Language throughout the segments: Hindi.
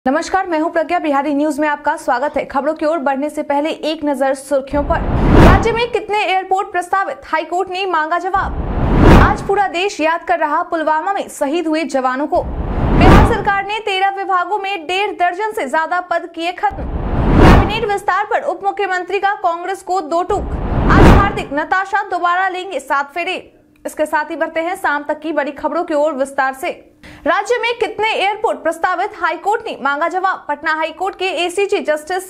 नमस्कार, मैं हूं प्रज्ञा। बिहारी न्यूज में आपका स्वागत है। खबरों की ओर बढ़ने से पहले एक नजर सुर्खियों पर। राज्य में कितने एयरपोर्ट प्रस्तावित, हाईकोर्ट ने मांगा जवाब। आज पूरा देश याद कर रहा पुलवामा में शहीद हुए जवानों को। बिहार सरकार ने 13 विभागों में 1.5 दर्जन से ज्यादा पद किए खत्म। कैबिनेट विस्तार पर उप मुख्यमंत्री का कांग्रेस को 2 टूक। आज हार्दिक नताशा दोबारा लेंगे 7 फेरे। इसके साथ ही बढ़ते हैं शाम तक की बड़ी खबरों की ओर विस्तार से। राज्य में कितने एयरपोर्ट प्रस्तावित, हाईकोर्ट ने मांगा जवाब। पटना हाईकोर्ट के एसीजे जस्टिस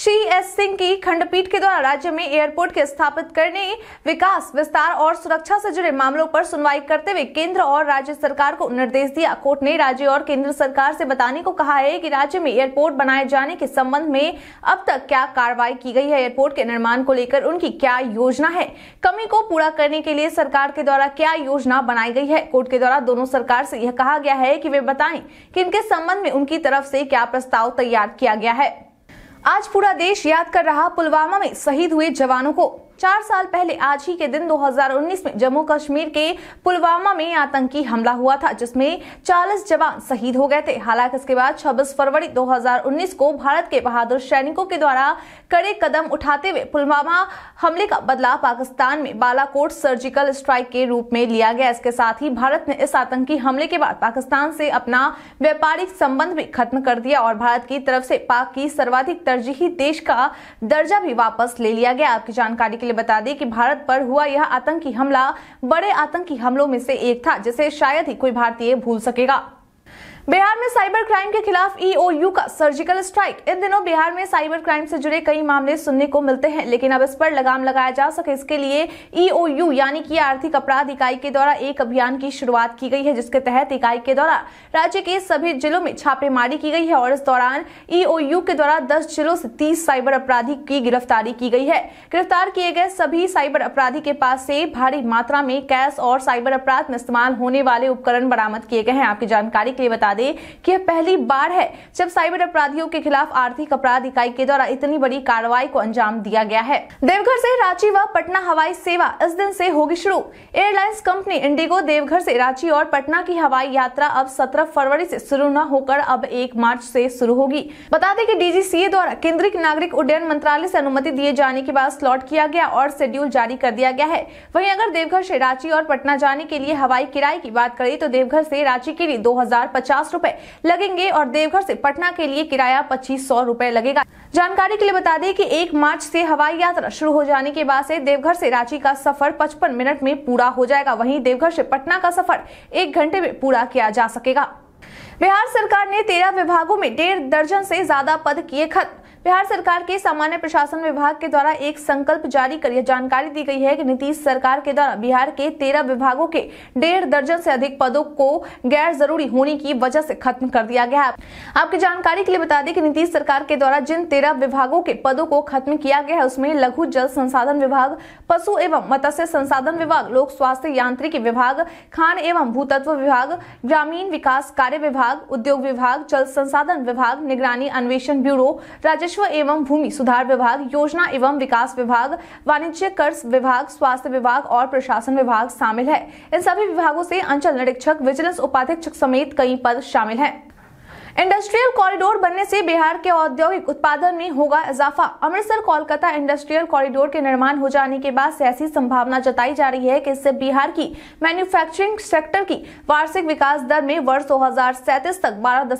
CS सिंह की खंडपीठ के द्वारा राज्य में एयरपोर्ट के स्थापित करने, विकास, विस्तार और सुरक्षा से जुड़े मामलों पर सुनवाई करते हुए केंद्र और राज्य सरकार को निर्देश दिया। कोर्ट ने राज्य और केंद्र सरकार से बताने को कहा है कि राज्य में एयरपोर्ट बनाए जाने के संबंध में अब तक क्या कार्रवाई की गई है, एयरपोर्ट के निर्माण को लेकर उनकी क्या योजना है, कमी को पूरा करने के लिए सरकार के द्वारा क्या योजना बनाई गई है। कोर्ट के द्वारा दोनों सरकार से यह कहा गया है कि वे बताएं कि इनके संबंध में उनकी तरफ से क्या प्रस्ताव तैयार किया गया है। आज पूरा देश याद कर रहा पुलवामा में शहीद हुए जवानों को। 4 साल पहले आज ही के दिन 2019 में जम्मू कश्मीर के पुलवामा में आतंकी हमला हुआ था, जिसमें 40 जवान शहीद हो गए थे। हालांकि इसके बाद 26 फरवरी 2019 को भारत के बहादुर सैनिकों के द्वारा कड़े कदम उठाते हुए पुलवामा हमले का बदला पाकिस्तान में बालाकोट सर्जिकल स्ट्राइक के रूप में लिया गया। इसके साथ ही भारत ने इस आतंकी हमले के बाद पाकिस्तान से अपना व्यापारिक संबंध भी खत्म कर दिया और भारत की तरफ से पाक की सर्वाधिक तरजीही देश का दर्जा भी वापस ले लिया गया। आपकी जानकारी के लिए बता दें कि भारत पर हुआ यह आतंकी हमला बड़े आतंकी हमलों में से एक था, जिसे शायद ही कोई भारतीय भूल सकेगा। बिहार में साइबर क्राइम के खिलाफ EOU का सर्जिकल स्ट्राइक। इन दिनों बिहार में साइबर क्राइम से जुड़े कई मामले सुनने को मिलते हैं, लेकिन अब इस पर लगाम लगाया जा सके इसके लिए EOU यानी कि आर्थिक अपराध इकाई के द्वारा एक अभियान की शुरुआत की गई है, जिसके तहत इकाई के द्वारा राज्य के सभी जिलों में छापेमारी की गई है और इस दौरान EOU के द्वारा 10 जिलों से 30 साइबर अपराधी की गिरफ्तारी की गई है। गिरफ्तार किए गए सभी साइबर अपराधी के पास से भारी मात्रा में कैश और साइबर अपराध में इस्तेमाल होने वाले उपकरण बरामद किए गए हैं। आपकी जानकारी के लिए बता दें कि यह पहली बार है जब साइबर अपराधियों के खिलाफ आर्थिक अपराध इकाई के द्वारा इतनी बड़ी कार्रवाई को अंजाम दिया गया है। देवघर से रांची व पटना हवाई सेवा इस दिन से होगी शुरू। एयरलाइंस कंपनी इंडिगो देवघर से रांची और पटना की हवाई यात्रा अब 17 फरवरी से शुरू न होकर अब 1 मार्च से शुरू होगी। बता दें कि DGCA द्वारा केंद्रीय नागरिक उड्डयन मंत्रालय से अनुमति दिए जाने के बाद स्लॉट किया गया और शेड्यूल जारी कर दिया गया है। वहीं अगर देवघर से रांची और पटना जाने के लिए हवाई किराए की बात करें तो देवघर से रांची के लिए 2050 रुपए लगेंगे और देवघर से पटना के लिए किराया 2500 रुपए लगेगा। जानकारी के लिए बता दें कि 1 मार्च से हवाई यात्रा शुरू हो जाने के बाद से देवघर से रांची का सफर 55 मिनट में पूरा हो जाएगा। वहीं देवघर से पटना का सफर 1 घंटे में पूरा किया जा सकेगा। बिहार सरकार ने 13 विभागों में 1.5 दर्जन से ज्यादा पद किए खत्म। बिहार सरकार के सामान्य प्रशासन विभाग के द्वारा एक संकल्प जारी कर यह जानकारी दी गई है कि नीतीश सरकार के द्वारा बिहार के 13 विभागों के 1.5 दर्जन से अधिक पदों को गैर जरूरी होने की वजह से खत्म कर दिया गया है। आपकी जानकारी के लिए बता दें कि नीतीश सरकार के द्वारा जिन 13 विभागों के पदों को खत्म किया गया है उसमें लघु जल संसाधन विभाग, पशु एवं मत्स्य संसाधन विभाग, लोक स्वास्थ्य यांत्रिकी विभाग, खान एवं भूतत्व विभाग, ग्रामीण विकास कार्य विभाग, उद्योग विभाग, जल संसाधन विभाग, निगरानी अन्वेषण ब्यूरो, राजस्व एवं भूमि सुधार विभाग, योजना एवं विकास विभाग, वाणिज्य कर विभाग, स्वास्थ्य विभाग और प्रशासन विभाग शामिल है। इन सभी विभागों से अंचल निरीक्षक, विजिलेंस उपाधीक्षक समेत कई पद शामिल हैं। इंडस्ट्रियल कॉरिडोर बनने से बिहार के औद्योगिक उत्पादन में होगा इजाफा। अमृतसर कोलकाता इंडस्ट्रियल कॉरिडोर के निर्माण हो जाने के बाद से ऐसी संभावना जताई जा रही है कि इससे बिहार की मैन्युफैक्चरिंग सेक्टर की वार्षिक विकास दर में वर्ष 2037 तक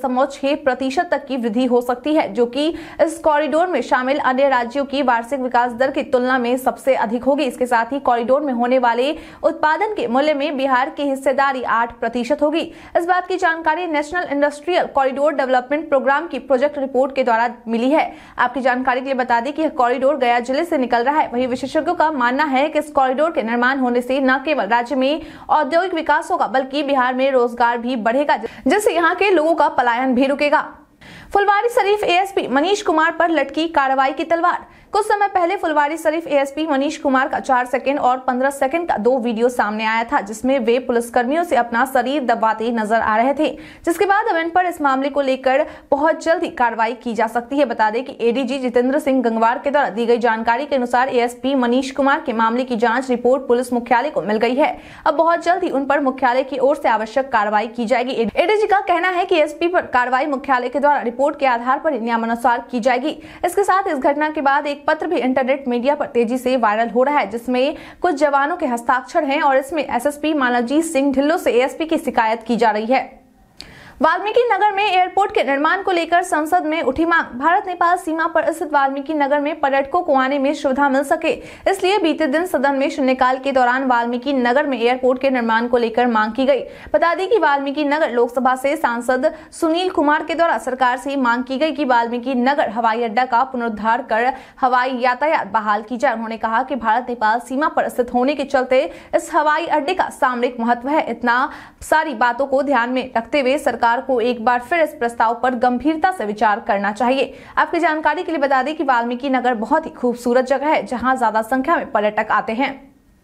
12.6% तक की वृद्धि हो सकती है, जो कि इस कॉरिडोर में शामिल अन्य राज्यों की वार्षिक विकास दर की तुलना में सबसे अधिक होगी। इसके साथ ही कॉरिडोर में होने वाले उत्पादन के मूल्य में बिहार की हिस्सेदारी 8% होगी। इस बात की जानकारी national industrial corridor development programme की प्रोजेक्ट रिपोर्ट के द्वारा मिली है। आपकी जानकारी के लिए बता दें कि यह कॉरिडोर गया जिले से निकल रहा है। वहीं विशेषज्ञों का मानना है कि इस कॉरिडोर के निर्माण होने से न केवल राज्य में औद्योगिक विकास होगा बल्कि बिहार में रोजगार भी बढ़ेगा, जिससे यहाँ के लोगों का पलायन भी रुकेगा। फुलवारी शरीफ ASP मनीष कुमार पर लटकी कार्रवाई की तलवार। कुछ समय पहले फुलवारीशरीफ एएसपी मनीष कुमार का 4 सेकंड और 15 सेकंड का 2 वीडियो सामने आया था, जिसमें वे पुलिसकर्मियों से अपना शरीर दबाते नजर आ रहे थे, जिसके बाद अब इन पर इस मामले को लेकर बहुत जल्दी कार्रवाई की जा सकती है। बता दें कि एडीजी जितेंद्र सिंह गंगवार के द्वारा दी गई जानकारी के अनुसार एएसपी मनीष कुमार के मामले की जांच रिपोर्ट पुलिस मुख्यालय को मिल गई है। अब बहुत जल्द ही उन पर मुख्यालय की ओर से आवश्यक कार्रवाई की जाएगी। एडीजी का कहना है कि एसपी पर कार्रवाई मुख्यालय के द्वारा रिपोर्ट के आधार पर नियमानुसार की जाएगी। इसके साथ इस घटना के बाद एक पत्र भी इंटरनेट मीडिया पर तेजी से वायरल हो रहा है, जिसमें कुछ जवानों के हस्ताक्षर हैं और इसमें एसएसपी मानवजीत सिंह ढिल्लों से एएसपी की शिकायत की जा रही है। वाल्मीकि नगर में एयरपोर्ट के निर्माण को लेकर संसद में उठी मांग। भारत नेपाल सीमा पर स्थित वाल्मीकि नगर में पर्यटकों को आने में सुविधा मिल सके, इसलिए बीते दिन सदन में शून्यकाल के दौरान वाल्मीकि नगर में एयरपोर्ट के निर्माण को लेकर मांग की गई। बता दें कि वाल्मीकि नगर लोकसभा से सांसद सुनील कुमार के द्वारा सरकार से मांग की गई कि वाल्मीकि नगर हवाई अड्डा का पुनरुद्धार कर हवाई यातायात बहाल की जाए। उन्होंने कहा कि भारत नेपाल सीमा पर स्थित होने के चलते इस हवाई अड्डे का सामरिक महत्व है। इतना सारी बातों को ध्यान में रखते हुए सरकार को एक बार फिर इस प्रस्ताव पर गंभीरता से विचार करना चाहिए। आपकी जानकारी के लिए बता दें कि वाल्मीकि नगर बहुत ही खूबसूरत जगह है, जहां ज्यादा संख्या में पर्यटक आते हैं।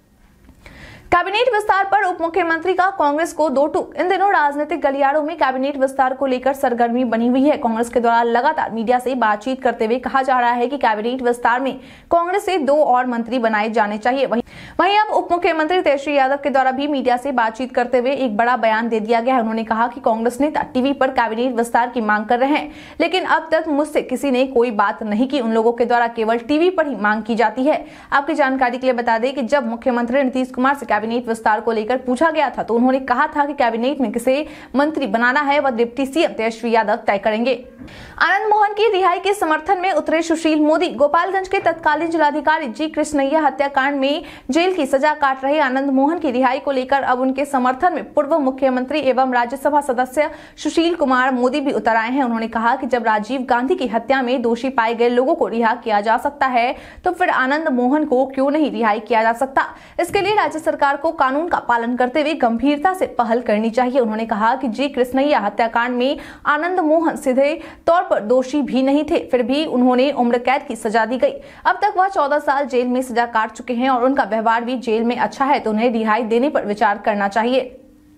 कैबिनेट विस्तार पर उप मुख्यमंत्री का कांग्रेस को 2 टूक। इन दिनों राजनीतिक गलियारों में कैबिनेट विस्तार को लेकर सरगर्मी बनी हुई है। कांग्रेस के द्वारा लगातार मीडिया से बातचीत करते हुए कहा जा रहा है कि कैबिनेट विस्तार में कांग्रेस से 2 और मंत्री बनाए जाने चाहिए। वहीं अब उप मुख्यमंत्री तेजस्वी यादव के द्वारा भी मीडिया से बातचीत करते हुए एक बड़ा बयान दे दिया गया है। उन्होंने कहा कि कांग्रेस नेता टीवी पर कैबिनेट विस्तार की मांग कर रहे हैं, लेकिन अब तक मुझसे किसी ने कोई बात नहीं की। उन लोगों के द्वारा केवल टीवी पर ही मांग की जाती है। आपकी जानकारी के लिए बता दें कि जब मुख्यमंत्री नीतीश कुमार से कैबिनेट विस्तार को लेकर पूछा गया था, तो उन्होंने कहा था कि कैबिनेट में किसे मंत्री बनाना है वह डिप्टी सीएम तेजस्वी यादव तय करेंगे। आनंद मोहन की रिहाई के समर्थन में उतरे सुशील मोदी। गोपालगंज के तत्कालीन जिलाधिकारी जी कृष्णैया हत्याकांड में जेल की सजा काट रहे आनंद मोहन की रिहाई को लेकर अब उनके समर्थन में पूर्व मुख्यमंत्री एवं राज्यसभा सदस्य सुशील कुमार मोदी भी उतर आए हैं। उन्होंने कहा कि जब राजीव गांधी की हत्या में दोषी पाए गए लोगों को रिहा किया जा सकता है, तो फिर आनंद मोहन को क्यों नहीं रिहाई किया जा सकता। इसके लिए राज्य सरकार को कानून का पालन करते हुए गंभीरता से पहल करनी चाहिए। उन्होंने कहा कि जी कृष्णैया हत्याकांड में आनंद मोहन सीधे तौर पर दोषी भी नहीं थे, फिर भी उन्होंने उम्र कैद की सजा दी गई। अब तक वह 14 साल जेल में सजा काट चुके हैं और उनका व्यवहार भी जेल में अच्छा है, तो उन्हें रिहाई देने पर विचार करना चाहिए।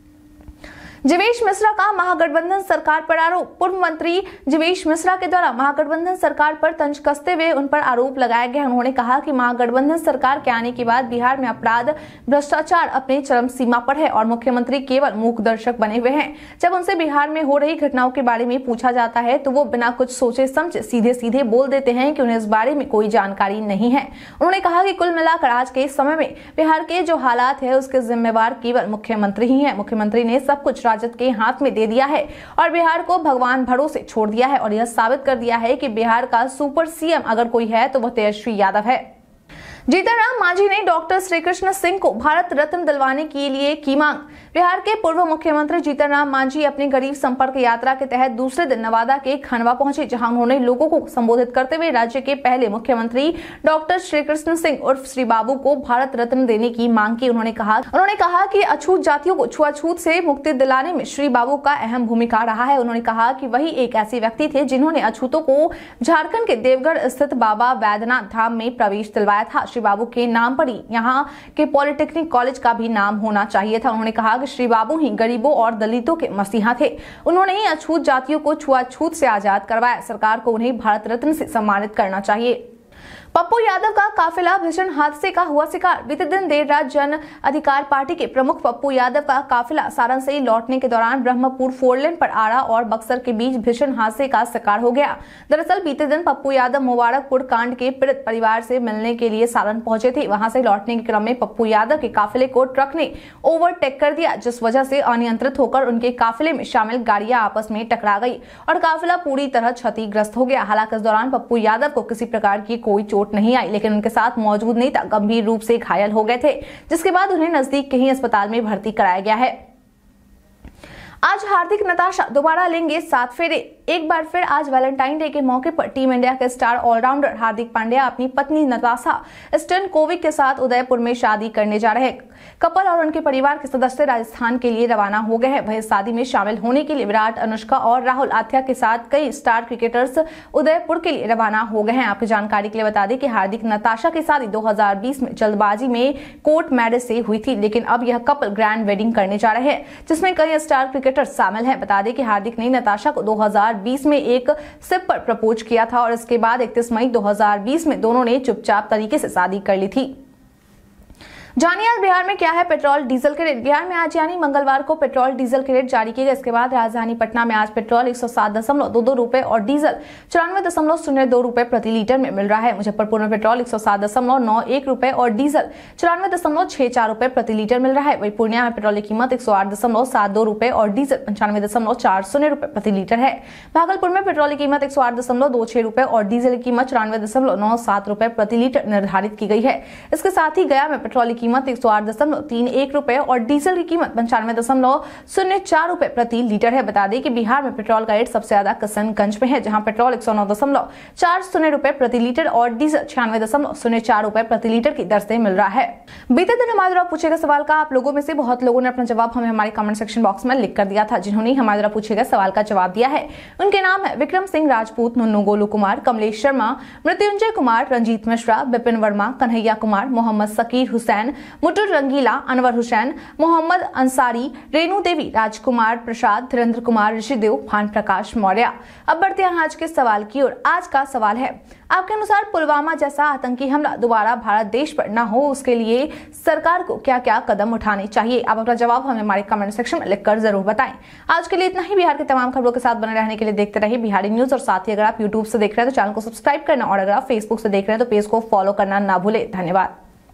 जीवेश मिश्रा का महागठबंधन सरकार पर आरोप। पूर्व मंत्री जीवेश मिश्रा के द्वारा महागठबंधन सरकार पर तंज कसते हुए उन पर आरोप लगाया गया। उन्होंने कहा कि महागठबंधन सरकार के आने के बाद बिहार में अपराध भ्रष्टाचार अपने चरम सीमा पर है और मुख्यमंत्री केवल मूक दर्शक बने हुए हैं। जब उनसे बिहार में हो रही घटनाओं के बारे में पूछा जाता है, तो वो बिना कुछ सोचे समझे सीधे सीधे बोल देते हैं कि उन्हें इस बारे में कोई जानकारी नहीं है। उन्होंने कहा कि कुल मिलाकर आज के समय में बिहार के जो हालात है, उसके जिम्मेवार केवल मुख्यमंत्री ही है। मुख्यमंत्री ने सब कुछ राजद के हाथ में दे दिया है और बिहार को भगवान भरोसे छोड़ दिया है और यह साबित कर दिया है कि बिहार का सुपर सीएम अगर कोई है तो वह तेजस्वी यादव है। जीतन राम मांझी ने डॉक्टर श्रीकृष्ण सिंह को भारत रत्न दिलवाने के लिए की मांग। बिहार के पूर्व मुख्यमंत्री जीतन राम मांझी अपनी गरीब संपर्क यात्रा के तहत दूसरे दिन नवादा के खंडवा पहुंचे, जहां उन्होंने लोगों को संबोधित करते हुए राज्य के पहले मुख्यमंत्री डॉक्टर श्रीकृष्ण सिंह उर्फ श्री बाबू को भारत रत्न देने की मांग की। उन्होंने कहा कि अछूत जातियों को छुआछूत से मुक्ति दिलाने में श्री बाबू का अहम भूमिका रहा है। उन्होंने कहा कि वही एक ऐसे व्यक्ति थे जिन्होंने अछूतों को झारखंड के देवगढ़ स्थित बाबा वैद्यनाथ धाम में प्रवेश दिलवाया था। श्री बाबू के नाम पर ही यहाँ के पॉलिटेक्निक कॉलेज का भी नाम होना चाहिए था। उन्होंने कहा कि श्री बाबू ही गरीबों और दलितों के मसीहा थे। उन्होंने ही अछूत जातियों को छुआछूत से आजाद करवाया। सरकार को उन्हें भारत रत्न से सम्मानित करना चाहिए। पप्पू यादव का काफिला भीषण हादसे का हुआ शिकार। बीते दिन देर रात जन अधिकार पार्टी के प्रमुख पप्पू यादव का काफिला सारण से लौटने के दौरान ब्रह्मपुर 4 लेन पर आरा और बक्सर के बीच भीषण हादसे का शिकार हो गया। दरअसल बीते दिन पप्पू यादव मुबारकपुर कांड के पीड़ित परिवार से मिलने के लिए सारण पहुंचे थे। वहां से लौटने के क्रम में पप्पू यादव के काफिले को ट्रक ने ओवरटेक कर दिया, जिस वजह से अनियंत्रित होकर उनके काफिले में शामिल गाड़ियां आपस में टकरा गई और काफिला पूरी तरह क्षतिग्रस्त हो गया। हालांकि इस दौरान पप्पू यादव को किसी प्रकार की कोई चोट नहीं आई, लेकिन उनके साथ मौजूद नेता गंभीर रूप से घायल हो गए थे, जिसके बाद उन्हें नजदीक के ही अस्पताल में भर्ती कराया गया है। आज हार्दिक नताशा दोबारा लेंगे 7 फेरे। एक बार फिर आज वैलेंटाइन डे के मौके पर टीम इंडिया के स्टार ऑलराउंडर हार्दिक पांड्या अपनी पत्नी नताशा स्टनकोविक के साथ उदयपुर में शादी करने जा रहे हैं। कपल और उनके परिवार के सदस्य राजस्थान के लिए रवाना हो गए हैं। वहीं शादी में शामिल होने के लिए विराट, अनुष्का और राहुल आथिया के साथ कई स्टार क्रिकेटर्स उदयपुर के लिए रवाना हो गए हैं। आपकी जानकारी के लिए बता दें कि हार्दिक नताशा की शादी 2020 में जल्दबाजी में कोर्ट मैरिज से हुई थी, लेकिन अब यह कपल ग्रैंड वेडिंग करने जा रहे हैं, जिसमें कई स्टार क्रिकेटर शामिल हैं। बता दें कि हार्दिक ने नताशा को 2020 में एक सिप पर प्रपोज किया था और इसके बाद 31 मई 2020 में दोनों ने चुपचाप तरीके से शादी कर ली थी। जानिए आज बिहार में क्या है पेट्रोल डीजल के रेट। बिहार में आज यानी मंगलवार को पेट्रोल डीजल के रेट जारी किए गए। इसके बाद राजधानी पटना में आज पेट्रोल 107.22 रुपए और डीजल 94.02 रुपए प्रति लीटर में मिल रहा है। मुजफ्फरपुर में पेट्रोल 107.91 रुपए और डीजल 94.64 रुपए प्रति लीटर मिल रहा है। वहीं पूर्णिया में पेट्रोल की कीमत 108.72 रुपए और डीजल 95.40 रुपए प्रति लीटर है। भागलपुर में पेट्रोल की कीमत 108.26 रुपए और डीजल की कीमत 94.97 रुपए प्रति लीटर निर्धारित की गई है। इसके साथ ही गया में पेट्रोल कीमत 108.31 रुपए और डीजल की कीमत 95.04 रुपए प्रति लीटर है। बता दें कि बिहार में पेट्रोल का रेट सबसे ज्यादा किशनगंज में है, जहां पेट्रोल 109.40 रुपए प्रति लीटर और डीजल 96.04 रुपए प्रति लीटर की दर से मिल रहा है। बीते दिन हमारे द्वारा पूछे गए सवाल का आप लोगों में से बहुत लोगों ने अपना जवाब हमें हमारे कमेंट सेक्शन बॉक्स में लिख कर दिया था। जिन्होंने हमारे द्वारा पूछे गए सवाल का जवाब दिया है उनके नाम है विक्रम सिंह राजपूत, नुन्नू गोलू कुमार, कमलेश शर्मा, मृत्युंजय कुमार, रंजीत मिश्रा, विपिन वर्मा, कन्हैया कुमार, मोहम्मद सकीर हुसैन, मुटुर रंगीला, अनवर हुसैन, मोहम्मद अंसारी, रेणु देवी, राजकुमार प्रसाद, धीरेन्द्र कुमार, ऋषिदेव, भान प्रकाश मौर्य। अब बढ़ते हैं आज के सवाल की ओर। आज का सवाल है, आपके अनुसार पुलवामा जैसा आतंकी हमला दोबारा भारत देश पर न हो, उसके लिए सरकार को क्या क्या कदम उठाने चाहिए? आप अपना जवाब हमें हमारे कमेंट सेक्शन में लिखकर जरूर बताएं। आज के लिए इतना ही। बिहार की तमाम खबरों के साथ बने रहने के लिए देखते रहिए बिहारी न्यूज। और साथ ही अगर आप यूट्यूब से देख रहे हैं तो चैनल को सब्सक्राइब करना और अगर आप फेसबुक से देख रहे हैं तो पेज को फॉलो करना ना भूले। धन्यवाद।